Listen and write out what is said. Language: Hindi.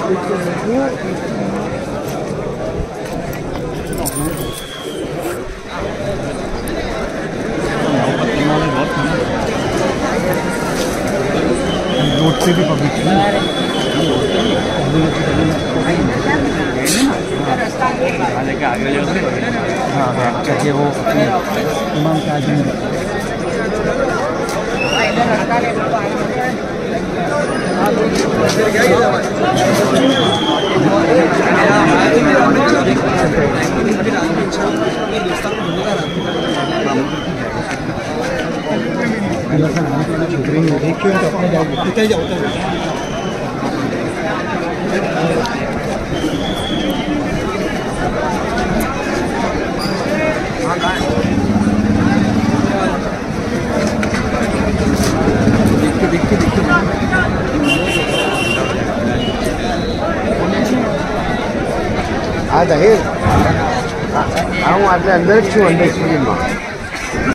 रोड से भी पब्लिक हाँ हाँ चाहिए वो इमाम के आगे આ જાહેર હું આટલે અંદર જ છું અંદર સ્ટુડિયોમાં